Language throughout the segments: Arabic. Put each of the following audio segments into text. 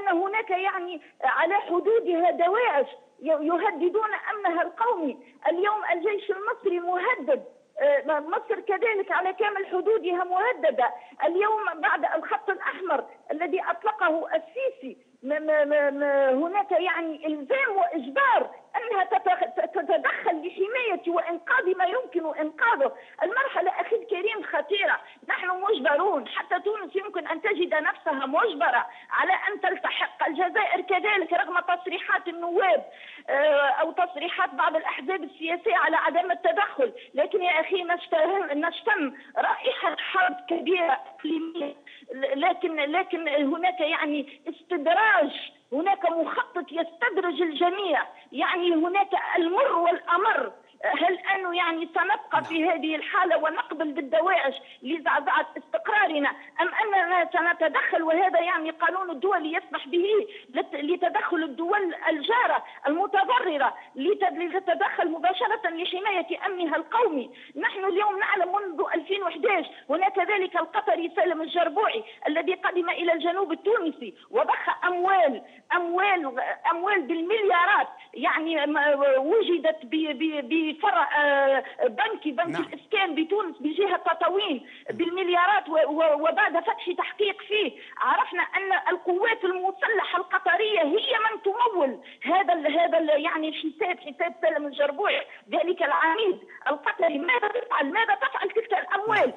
أن هناك يعني على حدودها دواعش يهددون أمنها القومي. اليوم الجيش المصري مهدد، مصر كذلك على كامل حدودها مهددة. اليوم بعد الخط الأحمر الذي أطلقه السيسي هناك يعني إلزام وإجبار أنها تتدخل لحماية وإنقاذ ما يمكن إنقاذه. المرحلة أخي الكريم خطيرة، نحن مجبرون، حتى تونس يمكن أن تجد نفسها مجبرة على أن تلتحق، الجزائر كذلك رغم تصريحات النواب أو تصريحات بعض الأحزاب السياسية على عدم التدخل. لكن يا أخي نشتم رائحة حرب كبيرة إقليمية، لكن هناك يعني استدراج، هناك مخطط يستدرج الجميع، يعني هناك المر والأمر. هل أنه يعني سنبقى في هذه الحالة ونقبل بالدواعش لزعزعة استقرارنا، أم أننا سنتدخل؟ وهذا يعني قانون الدول يسمح به لتدخل الدول الجارة المتضررة لتتدخل مباشرة لحماية أمنها القومي. نحن اليوم نعلم منذ 2011 هناك ذلك القطري سالم الجربوعي الذي قدم إلى الجنوب التونسي وضخ أموال بالمليارات، يعني وجدت بفرع بنك الإسكان بتونس بجهة تطاوين بالمليارات، وبعد فتح تحقيق فيه عرفنا أن القوات المسلحة القطرية هي من تمول هذا يعني حساب سالم الجربوعي ذلك العميد القطري. ماذا تفعل تلك الأموال؟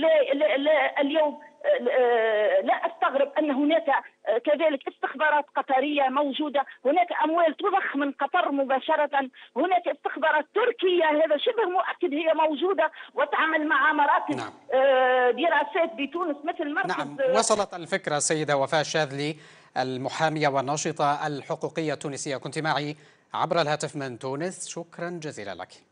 لا اليوم لا أستغرب أن هناك كذلك استخبارات قطرية موجودة، هناك أموال تضخ من قطر مباشرة، هناك استخبارات تركية هذا شبه مؤكد هي موجودة وتعمل مع مراكز دراسات بتونس مثل مركز. نعم، وصلت الفكرة. سيدة وفاء الشاذلي المحامية والناشطة الحقوقية التونسية، كنت معي عبر الهاتف من تونس، شكرا جزيلا لك.